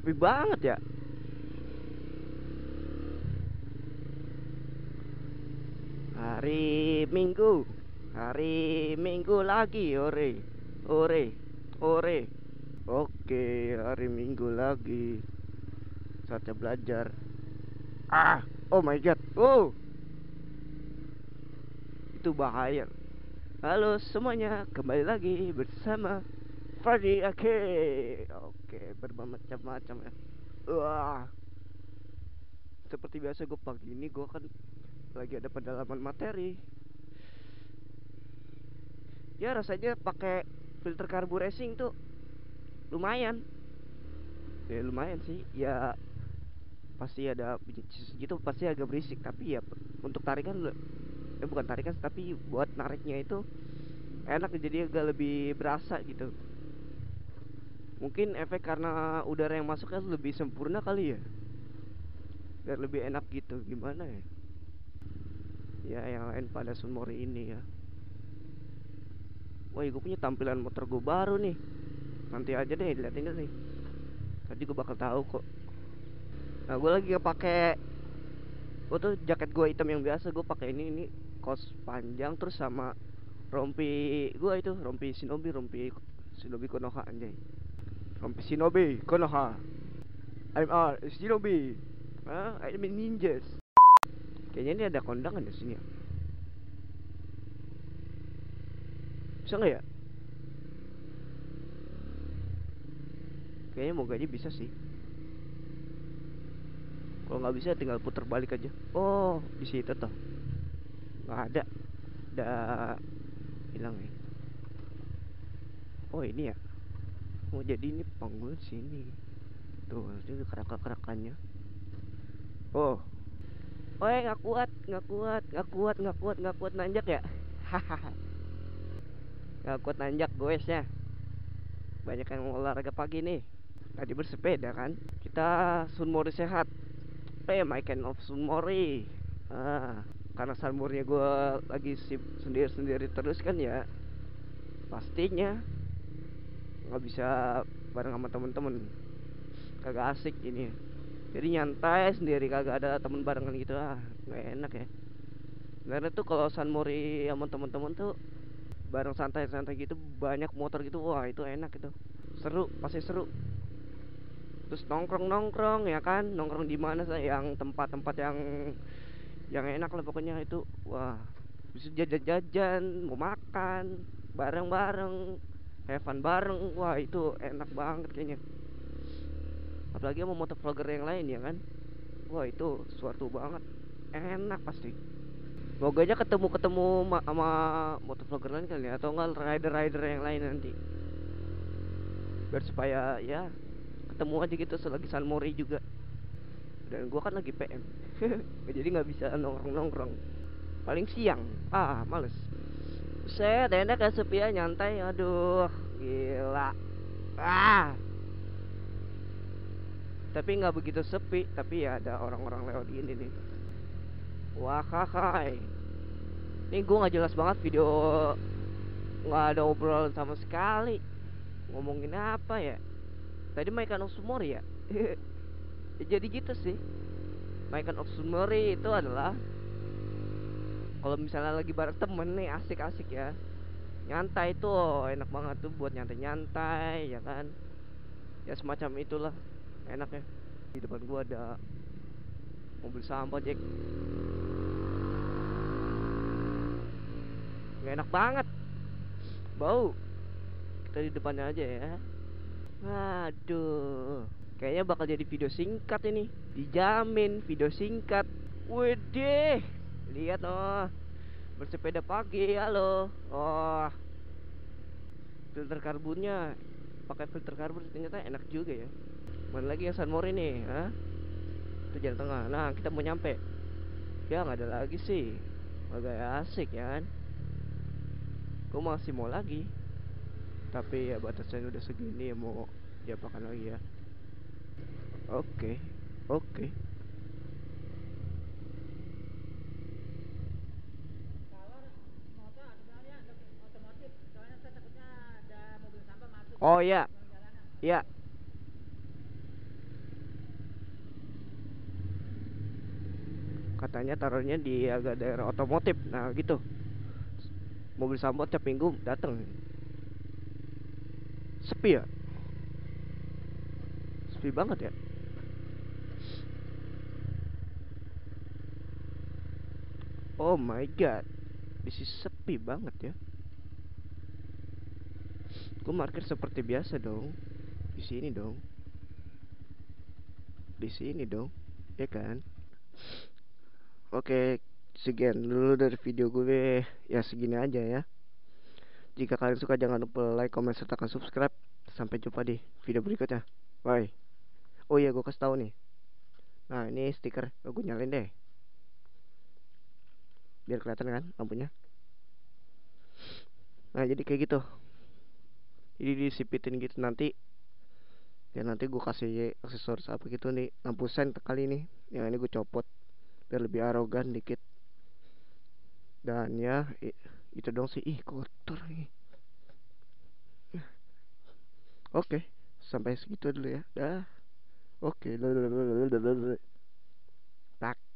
sepi banget ya. Hari Minggu lagi, ore, ore, ore. Oke, hari Minggu lagi. Saatnya belajar. Oh my god. Oh, itu bahaya. Halo semuanya, kembali lagi bersama Fadi Ake. Oke, bermacam-macam ya. Wah, seperti biasa gue pagi ini gue kan lagi ada pendalaman materi. Ya rasanya pakai filter karbu racing tuh lumayan. Ya lumayan sih. Ya pasti ada gitu, pasti agak berisik, tapi ya untuk tarikan bukan tarikan tapi buat nariknya itu enak, jadi agak lebih berasa gitu. Mungkin efek karena udara yang masuknya lebih sempurna kali ya, biar lebih enak gitu. Gimana ya, ya yang lain pada Sunmori ini ya. Wah, gue punya tampilan motor gue baru nih, nanti aja deh dilihatin nih, tadi gue bakal tahu kok. Nah, gue lagi pakai, gue tuh jaket gue hitam yang biasa, gue pakai ini kaos panjang terus sama rompi gue itu rompi Shinobi Konoha, anjay. Rompi Shinobi Konoha. I'm Shinobi. I'm a ninjas. Kayaknya ini ada kondangan di sini ya. Bisa nggak ya? Kayaknya mau gaji bisa sih. Kalau nggak bisa tinggal putar balik aja. Oh, di situ tuh. Nggak ada. Udah hilang nih. Oh, ini ya. Oh, jadi ini panggul sini. Tuh, itu kerak-kerakannya. Oh. Oh, nggak kuat nanjak ya. Hahaha. Nggak kuat nanjak goesnya. Banyak yang olahraga pagi nih. Tadi bersepeda kan. Kita Sunmori sehat. My kind of Sunmori. Karena Sunmorinya gue lagi sendiri terus kan ya. Pastinya nggak bisa bareng sama temen-temen. Kagak asik ini. Jadi nyantai sendiri, kagak ada temen barengan gitu. Nggak enak ya. Karena tuh kalau Sunmori sama temen-temen tuh bareng santai-santai gitu, banyak motor gitu, wah itu enak gitu. Seru, pasti seru. Terus nongkrong ya kan, nongkrong di mana sih yang tempat-tempat yang enak lah pokoknya itu. Wah, bisa jajan-jajan, mau makan bareng-bareng, have fun bareng. Wah itu enak banget kayaknya. Apalagi sama motovlogger yang lain ya kan. Wah itu suatu banget, enak pasti. Semoga aja ketemu sama motovlogger lain kali ya, atau enggak rider-rider yang lain nanti, biar supaya ya ketemu aja gitu selagi Sunmori juga. Dan gua kan lagi PM. Jadi nggak bisa nongkrong paling siang. Males. Saya enak kan, sepi ya, nyantai. Aduh, gila. Tapi nggak begitu sepi, tapi ya ada orang-orang lewat ini nih. Wah, hai. Ini gue nggak jelas banget video, nggak ada obrolan sama sekali. Ngomongin apa ya? Tadi Maikan of Sunmori ya. Jadi gitu sih. Maikan of Sunmori itu adalah kalau misalnya lagi bareng temen nih, asik-asik ya, nyantai tuh enak banget tuh buat nyantai-nyantai ya kan. Ya semacam itulah enaknya. Di depan gua ada mobil sampah, Jack. Nggak enak banget, bau. Kita di depannya aja ya. Aduh, kayaknya bakal jadi video singkat ini. Dijamin video singkat. Widih, lihat bersepeda pagi, halo. Oh, filter karbonnya pakai filter karbon ternyata enak juga ya. Mana lagi yang Sunmori nih, itu jalan tengah. Nah, kita mau nyampe. Ya nggak ada lagi sih, agak asik ya kan. Gue masih mau lagi, tapi ya batasnya udah segini, ya mau diapakan lagi ya. Oke, oke. Oh ya, ya. katanya taruhnya di agak daerah otomotif. Nah gitu, mobil Sampo tiap minggu dateng. Sepi ya, sepi banget ya. Oh my god, this is sepi banget ya. Gue parkir seperti biasa dong, di sini dong, di sini dong, ya kan? Oke, sekian dulu dari video gue ya, segini aja ya. Jika kalian suka jangan lupa like, comment, sertakan subscribe. Sampai jumpa di video berikutnya. Bye. Oh iya, gue kasih tahu nih. Nah, ini stiker, gue nyalain deh. Biar kelihatan kan lampunya. Nah, jadi kayak gitu. Jadi disipitin gitu nanti. Ya nanti gue kasih aksesoris apa gitu nih. Lampu sen kali ini. Yang ini gue copot biar lebih arogan dikit. Dan ya itu dong sih. Ih, kotor nih. Oke, sampai segitu dulu ya. Dah. Oke. Tak.